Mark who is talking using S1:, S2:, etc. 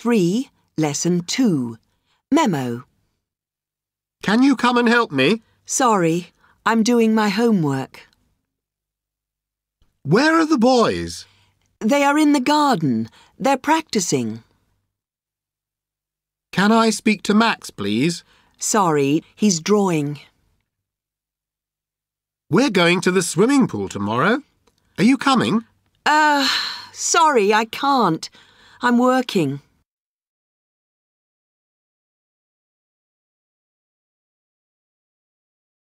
S1: 3, Lesson 2. Memo.
S2: Can you come and help me?
S1: Sorry, I'm doing my homework.
S2: Where are the boys?
S1: They are in the garden. They're practicing.
S2: Can I speak to Max, please?
S1: Sorry, he's drawing.
S2: We're going to the swimming pool tomorrow. Are you coming?
S1: Sorry, I can't. I'm working.